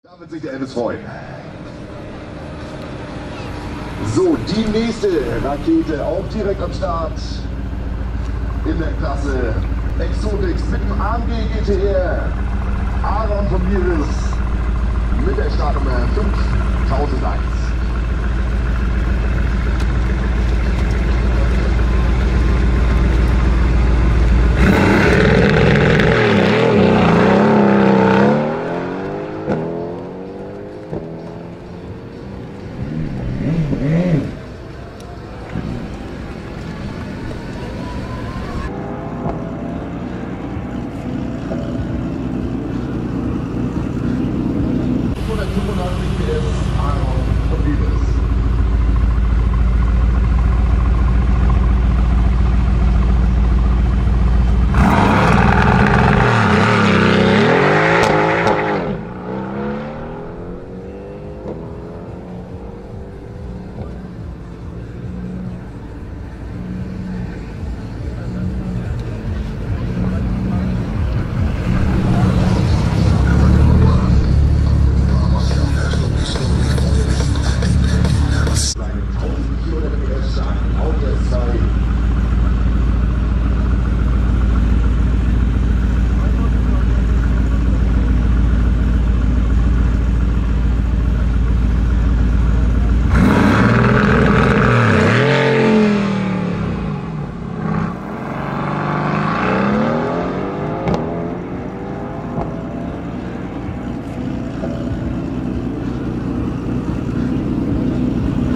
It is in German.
Da wird sich der Elvis freuen. So, die nächste Rakete auch direkt am Start in der Klasse Exotics mit dem AMG GTR Aaron von Miris mit der Startnummer 5001.